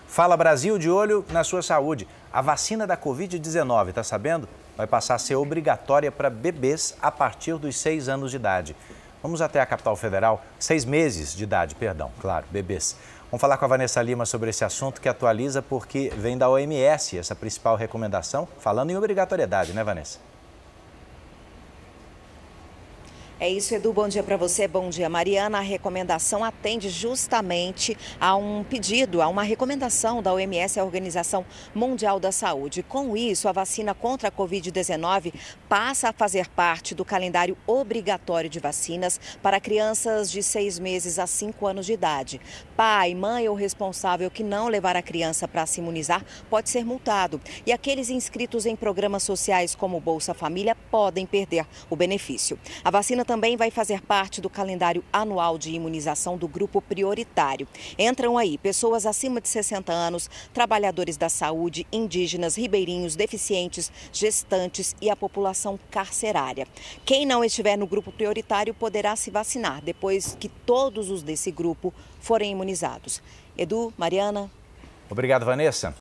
Fala Brasil, de olho na sua saúde. A vacina da Covid-19, tá sabendo? Vai passar a ser obrigatória para bebês a partir dos 6 anos de idade. Vamos até a capital federal, 6 meses de idade, perdão, claro, bebês. Vamos falar com a Vanessa Lima sobre esse assunto que atualiza porque vem da OMS, essa principal recomendação, falando em obrigatoriedade, né, Vanessa? É isso, Edu. Bom dia para você. Bom dia, Mariana. A recomendação atende justamente a um pedido, a uma recomendação da OMS, a Organização Mundial da Saúde. Com isso, a vacina contra a Covid-19 passa a fazer parte do calendário obrigatório de vacinas para crianças de 6 meses a 5 anos de idade. Pai, mãe ou responsável que não levar a criança para se imunizar pode ser multado. E aqueles inscritos em programas sociais como Bolsa Família podem perder o benefício. A vacina também vai fazer parte do calendário anual de imunização do grupo prioritário. Entram aí pessoas acima de 60 anos, trabalhadores da saúde, indígenas, ribeirinhos, deficientes, gestantes e a população carcerária. Quem não estiver no grupo prioritário poderá se vacinar depois que todos os desse grupo forem imunizados. Edu, Mariana. Obrigado, Vanessa.